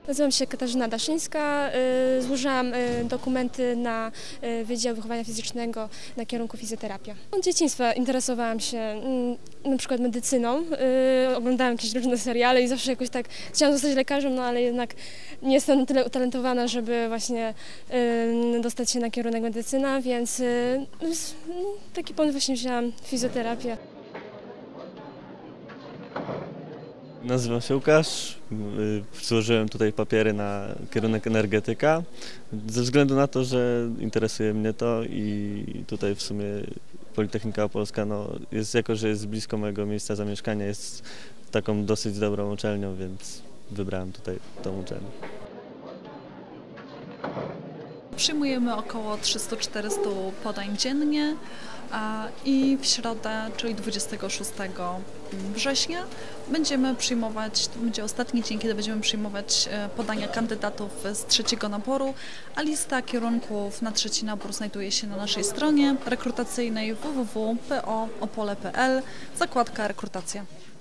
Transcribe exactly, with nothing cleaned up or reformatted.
Nazywam się Katarzyna Daszyńska, y, złożyłam y, dokumenty na y, Wydział Wychowania Fizycznego na kierunku fizjoterapia. Od dzieciństwa interesowałam się y, na przykład medycyną, y, oglądałam jakieś różne seriale i zawsze jakoś tak chciałam zostać lekarzem, no ale jednak nie jestem na tyle utalentowana, żeby właśnie y, dostać się na kierunek medycyna, więc y, taki pomysł właśnie wzięłam fizjoterapię. Nazywam się Łukasz, złożyłem tutaj papiery na kierunek energetyka ze względu na to, że interesuje mnie to i tutaj w sumie Politechnika Opolska no, jest, jako że jest blisko mojego miejsca zamieszkania, jest taką dosyć dobrą uczelnią, więc wybrałem tutaj tą uczelnię. Przyjmujemy około trzysta czterysta podań dziennie i w środę, czyli dwudziestego szóstego września, będziemy przyjmować, to będzie ostatni dzień, kiedy będziemy przyjmować podania kandydatów z trzeciego naboru, a lista kierunków na trzeci nabór znajduje się na naszej stronie rekrutacyjnej w w w kropka p o opole kropka p l, zakładka rekrutacja.